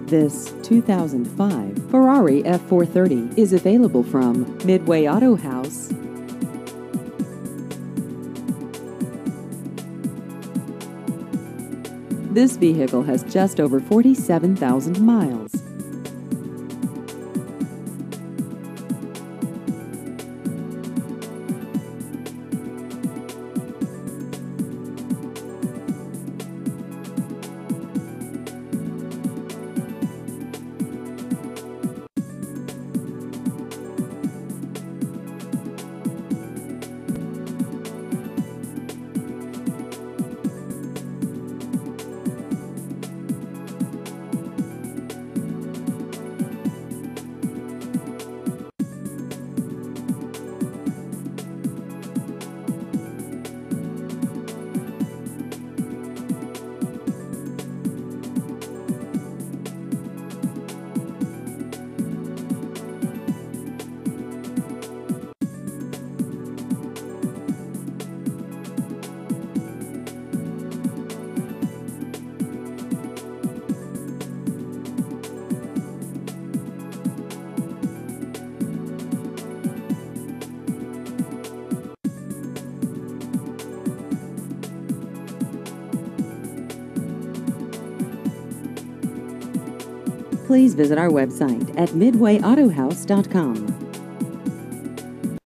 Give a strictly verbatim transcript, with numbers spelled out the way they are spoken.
This two thousand five Ferrari F four thirty is available from Midway Auto House. This vehicle has just over forty-seven thousand miles. Please visit our website at midway auto house dot com.